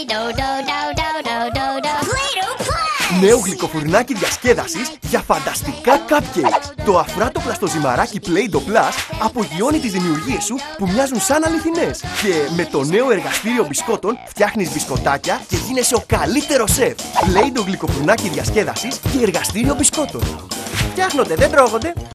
Νέο γλυκοφουρνάκι διασκέδασης για φανταστικά cupcakes. Το αφράτοπλαστο ζυμαράκι Play-Doh Plus απογειώνει τις δημιουργίες σου που μοιάζουν σαν αληθινές. Και με το νέο εργαστήριο μπισκότων φτιάχνεις μπισκοτάκια και γίνεσαι ο καλύτερος σεφ. Play-Doh γλυκοφουρνάκι διασκέδασης και εργαστήριο μπισκότων. Φτιάχνονται, δεν τρώγονται.